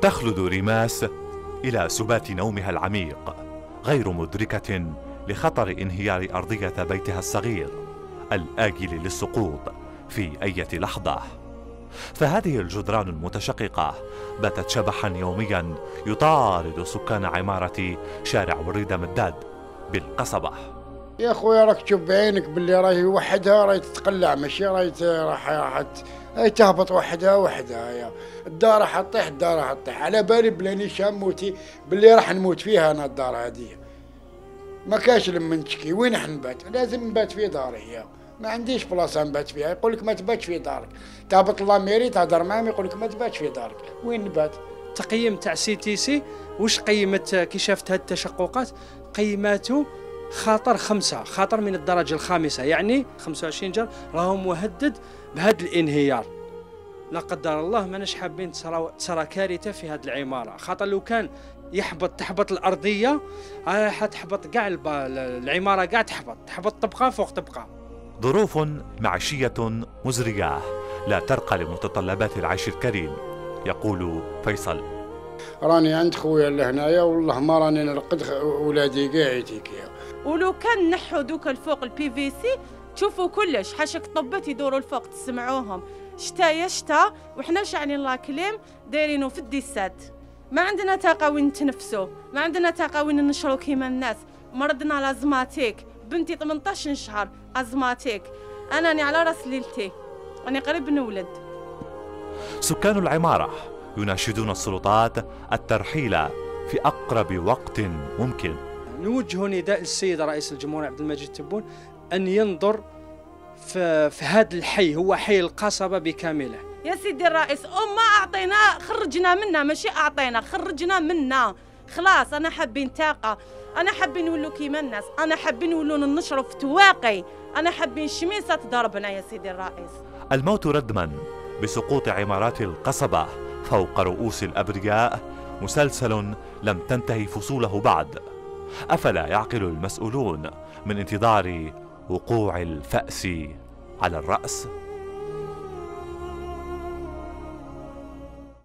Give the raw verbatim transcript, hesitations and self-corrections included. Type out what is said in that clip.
تخلد ريماس إلى سبات نومها العميق، غير مدركة لخطر انهيار أرضية بيتها الصغير الآجل للسقوط في أي لحظة. فهذه الجدران المتشققة باتت شبحا يوميا يطارد سكان عمارة شارع وريدة مداد بالقصبة. يا اخويا راك تشوف بعينك باللي راهي وحدها، راهي تتقلع، ماشي راهي راح راح تهبط وحدها وحدها. يا الدار راح تطيح، الدار راح تطيح. على بالي بلاني شام موتي باللي راح نموت فيها انا. الدار هذه ما كاش لما نشكي وين راح نبات، لازم نبات في داري. يا ما عنديش بلاصه نبات فيها. يقول لك ما تباتش في دارك، تهبط لاميري تهضر معاهم يقول لك ما تباتش في دارك، وين نبات؟ تقييم تاع سي تي سي واش قيمت كي شافت هاد التشققات؟ قيماته خطر خمسة، خطر من الدرجة الخامسة، يعني خمسة وعشرين جار راهو مهدد بهذا الانهيار. لا قدر الله ماناش حابين تصرى كارثة في هذه العمارة، خاطر لو كان يحبط تحبط الأرضية حتحبط كاع العمارة، كاع تحبط تحبط طبقة فوق طبقة. ظروف معيشية مزرية لا ترقى لمتطلبات العيش الكريم، يقول فيصل. راني عند خويا لهنايا والله ما راني نرقد ولادي قاعديك. ولو كان نحوا دوك الفوق البي في سي تشوفوا كلش، حاشاك طبات يدوروا الفوق تسمعوهم شتا يا شتا، وحنا شاعلين لاكليم دايرينو في الديسات. ما عندنا طاقه وين نتنفسوا، ما عندنا طاقه وين نشرو كيما الناس. مرضنا لازماتيك، بنتي ثمنطاش شهر ازماتيك، انا راني على راس ليلتي، راني قريب نولد. سكان العمارة يناشدون السلطات الترحيل في أقرب وقت ممكن. نوجه نداء للسيد رئيس الجمهورية عبد المجيد تبون أن ينظر في, في هذا الحي، هو حي القصبة بكامله. يا سيدي الرئيس أم ما أعطينا، خرجنا منا، ماشي أعطينا خرجنا منا خلاص. أنا حابين طاقة، أنا حابين نولو كيما الناس، أنا حابين نولو ننشروا في تواقي، أنا حابين شميسة تضربنا يا سيدي الرئيس. الموت ردما بسقوط عمارات القصبة فوق رؤوس الأبرياء مسلسل لم تنتهي فصوله بعد. أفلا يعقل المسؤولون من انتظار وقوع الفأس على الرأس؟